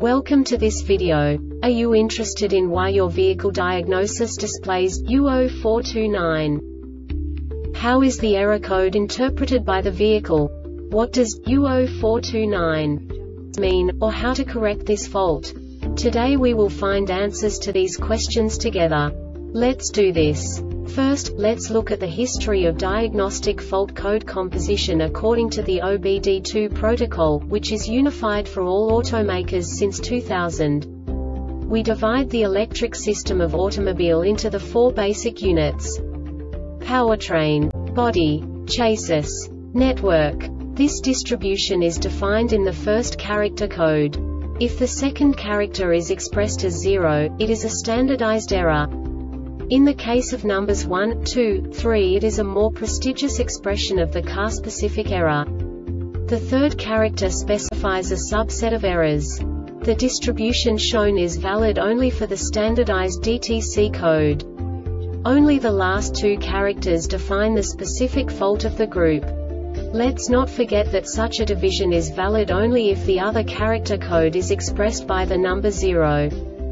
Welcome to this video. Are you interested in why your vehicle diagnosis displays U0429? How is the error code interpreted by the vehicle? What does U0429 mean, or how to correct this fault? Today we will find answers to these questions together. Let's do this. First, let's look at the history of diagnostic fault code composition according to the OBD2 protocol, which is unified for all automakers since 2000. We divide the electric system of automobile into the four basic units: powertrain, body, chassis, network. This distribution is defined in the first character code. If the second character is expressed as 0, it is a standardized error. In the case of numbers 1, 2, 3, it is a more prestigious expression of the car-specific error. The third character specifies a subset of errors. The distribution shown is valid only for the standardized DTC code. Only the last two characters define the specific fault of the group. Let's not forget that such a division is valid only if the other character code is expressed by the number 0.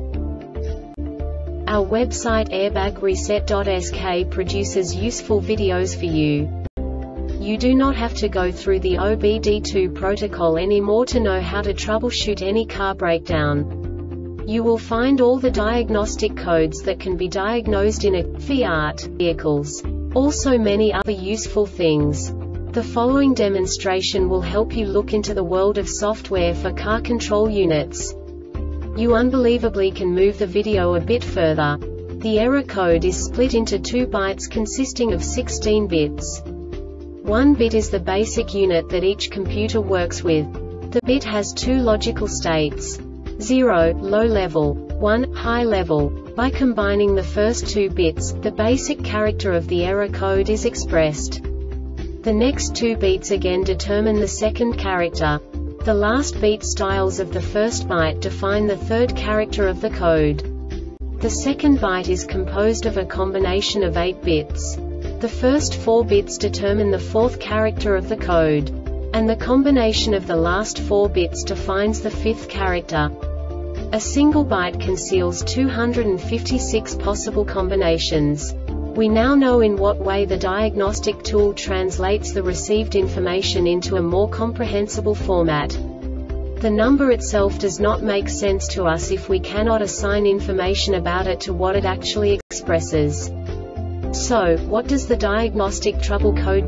Our website airbagreset.sk produces useful videos for you. You do not have to go through the OBD2 protocol anymore to know how to troubleshoot any car breakdown. You will find all the diagnostic codes that can be diagnosed in a Fiat vehicles. Also many other useful things. The following demonstration will help you look into the world of software for car control units. You unbelievably can move the video a bit further. The error code is split into 2 bytes consisting of 16 bits. 1 bit is the basic unit that each computer works with. The bit has 2 logical states: 0, low level, 1, high level. By combining the first 2 bits, the basic character of the error code is expressed. The next 2 beats again determine the second character. The last beat styles of the first byte define the third character of the code. The second byte is composed of a combination of 8 bits. The first 4 bits determine the fourth character of the code. And the combination of the last 4 bits defines the fifth character. A single byte conceals 256 possible combinations. We now know in what way the diagnostic tool translates the received information into a more comprehensible format. The number itself does not make sense to us if we cannot assign information about it to what it actually expresses. So, what does the diagnostic trouble code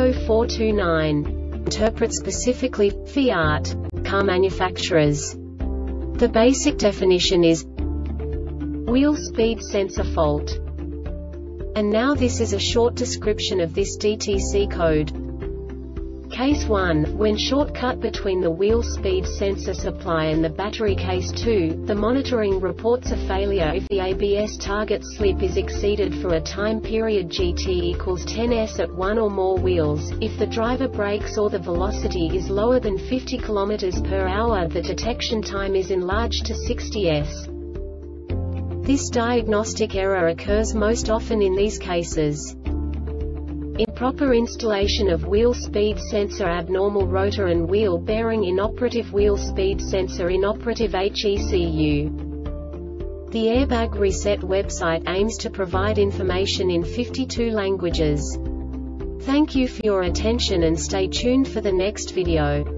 U0429 interpret specifically for Fiat car manufacturers? The basic definition is wheel speed sensor fault. And now this is a short description of this DTC code. Case 1, when shortcut between the wheel speed sensor supply and the battery. Case 2, the monitoring reports a failure if the ABS target slip is exceeded for a time period GT equals 10s at 1 or more wheels. If the driver brakes or the velocity is lower than 50 km/h, the detection time is enlarged to 60s. This diagnostic error occurs most often in these cases: improper installation of wheel speed sensor, abnormal rotor and wheel bearing, inoperative wheel speed sensor, inoperative HECU. The Airbag Reset website aims to provide information in 52 languages. Thank you for your attention and stay tuned for the next video.